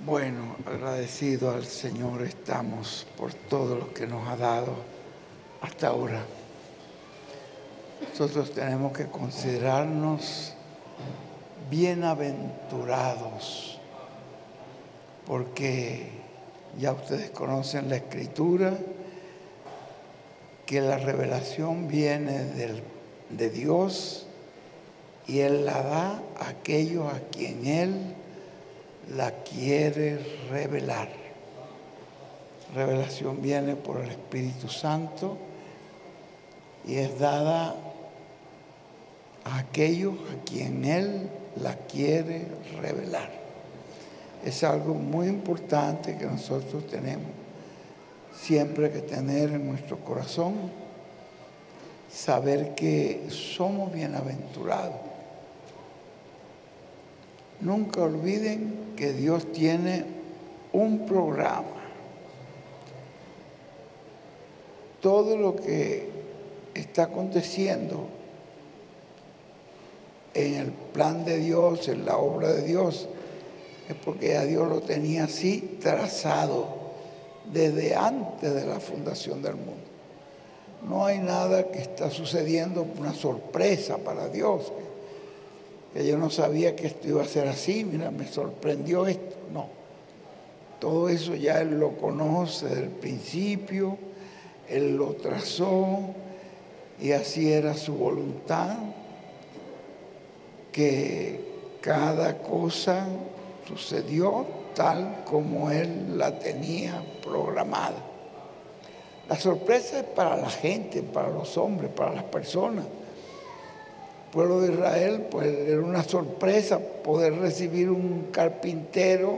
Bueno, agradecido al Señor estamos por todo lo que nos ha dado hasta ahora. Nosotros tenemos que considerarnos bienaventurados, porque ya ustedes conocen la Escritura, que la revelación viene de Dios y Él la da a aquellos a quien Él la quiere revelar. Revelación viene por el Espíritu Santo y es dada a aquellos a quien Él la quiere revelar. Es algo muy importante que nosotros tenemos siempre que tener en nuestro corazón, saber que somos bienaventurados. Nunca olviden que Dios tiene un programa. Todo lo que está aconteciendo en el plan de Dios, en la obra de Dios, es porque ya Dios lo tenía así trazado desde antes de la fundación del mundo. No hay nada que está sucediendo, una sorpresa para Dios, que yo no sabía que esto iba a ser así, mira, me sorprendió esto. No, todo eso ya Él lo conoce desde el principio, Él lo trazó y así era su voluntad, que cada cosa sucedió tal como Él la tenía programada. La sorpresa es para la gente, para los hombres, para las personas. El pueblo de Israel, pues era una sorpresa poder recibir un carpintero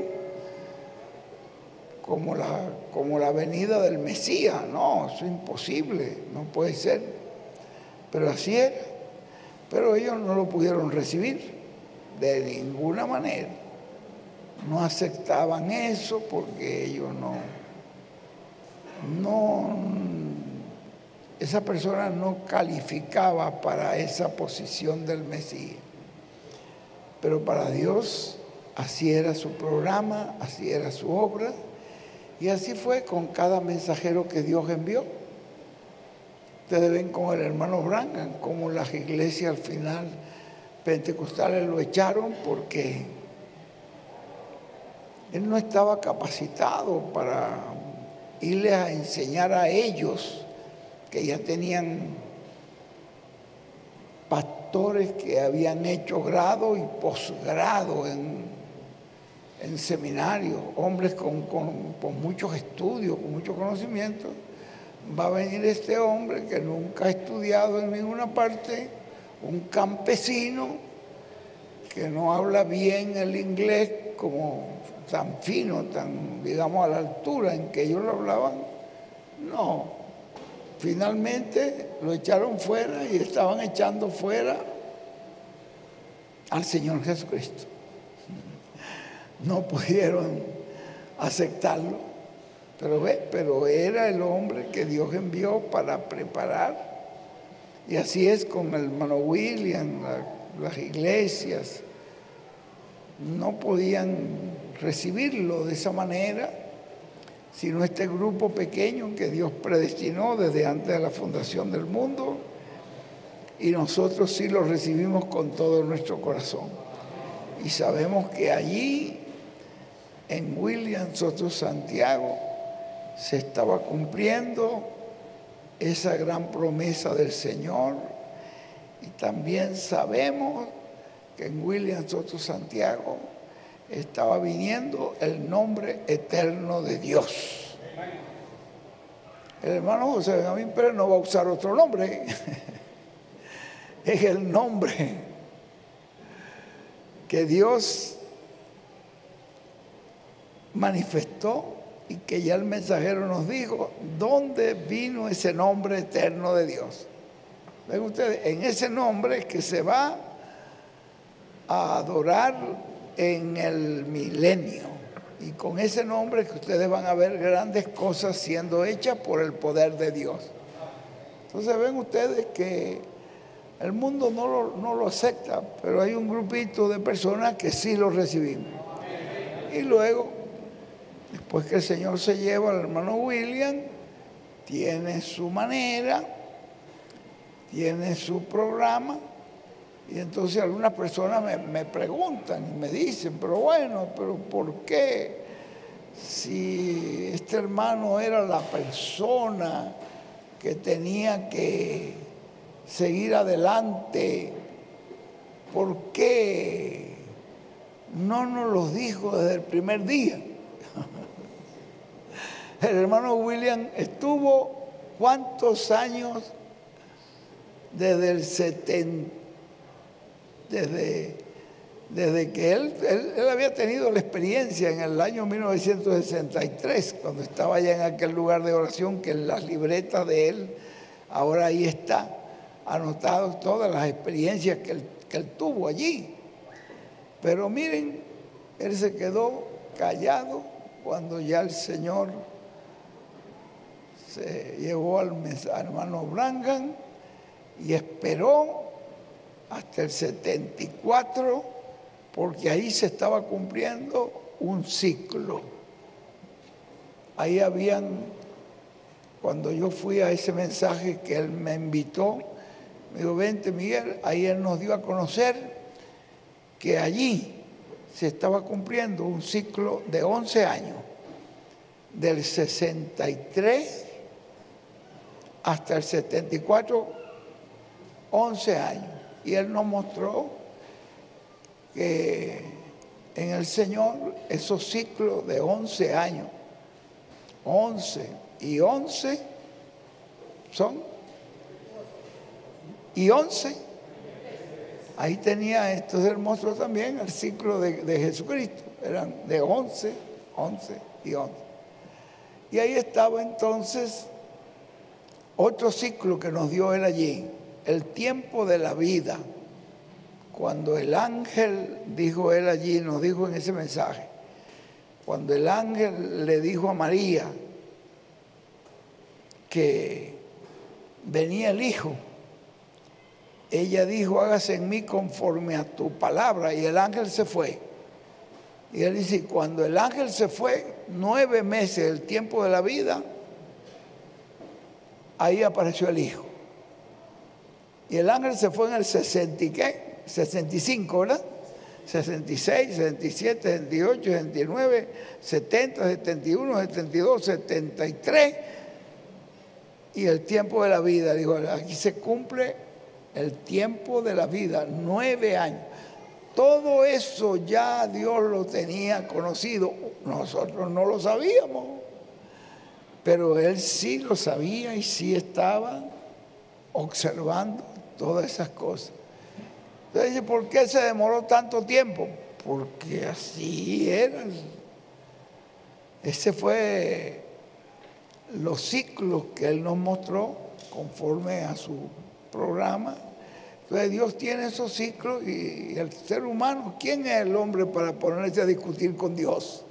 como la venida del Mesías. No, eso es imposible, no puede ser. Pero así era. Pero ellos no lo pudieron recibir de ninguna manera. No aceptaban eso porque ellos esa persona no calificaba para esa posición del Mesías. Pero para Dios así era su programa, así era su obra, y así fue con cada mensajero que Dios envió. Ustedes ven con el hermano Branham, como las iglesias al final pentecostales lo echaron porque él no estaba capacitado para irles a enseñar a ellos, que ya tenían pastores que habían hecho grado y posgrado en seminarios, hombres con muchos estudios, con mucho conocimiento. Va a venir este hombre que nunca ha estudiado en ninguna parte, un campesino que no habla bien el inglés como tan fino, tan, digamos, a la altura en que ellos lo hablaban. No, finalmente lo echaron fuera y estaban echando fuera al Señor Jesucristo. No pudieron aceptarlo, pero era el hombre que Dios envió para preparar. Y así es con el hermano William, las iglesias no podían recibirlo de esa manera, sino este grupo pequeño que Dios predestinó desde antes de la fundación del mundo, y nosotros sí lo recibimos con todo nuestro corazón. Y sabemos que allí, en William Soto Santiago, se estaba cumpliendo esa gran promesa del Señor, y también sabemos que en William Soto Santiago estaba viniendo el nombre eterno de Dios. El hermano José Benjamín Pérez no va a usar otro nombre. Es el nombre que Dios manifestó y que ya el mensajero nos dijo dónde vino ese nombre eterno de Dios. Ven ustedes, en ese nombre que se va a adorar en el milenio, y con ese nombre que ustedes van a ver grandes cosas siendo hechas por el poder de Dios. Entonces ven ustedes que el mundo no lo acepta, pero hay un grupito de personas que sí lo recibimos. Y luego Después que el Señor se lleva al hermano William, tiene su manera, tiene su programa, y entonces algunas personas me preguntan y me dicen, pero bueno, pero ¿por qué? Si este hermano era la persona que tenía que seguir adelante, ¿por qué no nos lo dijo desde el primer día? El hermano William estuvo ¿cuántos años? Desde el 70, desde que él había tenido la experiencia en el año 1963, cuando estaba allá en aquel lugar de oración, que en las libretas de él, ahora ahí está, anotado todas las experiencias que él tuvo allí. Pero miren, él se quedó callado cuando ya el Señor se llevó al hermano Branham y esperó hasta el 74, porque ahí se estaba cumpliendo un ciclo. Ahí cuando yo fui a ese mensaje que él me invitó, me dijo, vente Miguel, ahí él nos dio a conocer que allí se estaba cumpliendo un ciclo de 11 años, del 63 hasta el 74, 11 años. Y él nos mostró que en el Señor esos ciclos de 11 años, 11 y 11 son, y 11, ahí tenía estos hermosos también el ciclo de Jesucristo, eran de 11, 11 y 11. Y ahí estaba entonces otro ciclo que nos dio él allí, el tiempo de la vida. Cuando el ángel, dijo él allí, nos dijo en ese mensaje, cuando el ángel le dijo a María que venía el Hijo, ella dijo, hágase en mí conforme a tu palabra, y el ángel se fue. Y él dice, cuando el ángel se fue, 9 meses, el tiempo de la vida, ahí apareció el Hijo. Y el ángel se fue en el 65, ¿verdad? 66, 67, 68, 69, 70, 71, 72, 73. Y el tiempo de la vida, digo, aquí se cumple el tiempo de la vida, 9 años. Todo eso ya Dios lo tenía conocido. Nosotros no lo sabíamos, pero Él sí lo sabía y sí estaba observando todas esas cosas. Entonces dice, ¿por qué se demoró tanto tiempo? Porque así era. Ese fue los ciclos que Él nos mostró conforme a su programa. Entonces Dios tiene esos ciclos y el ser humano, ¿quién es el hombre para ponerse a discutir con Dios?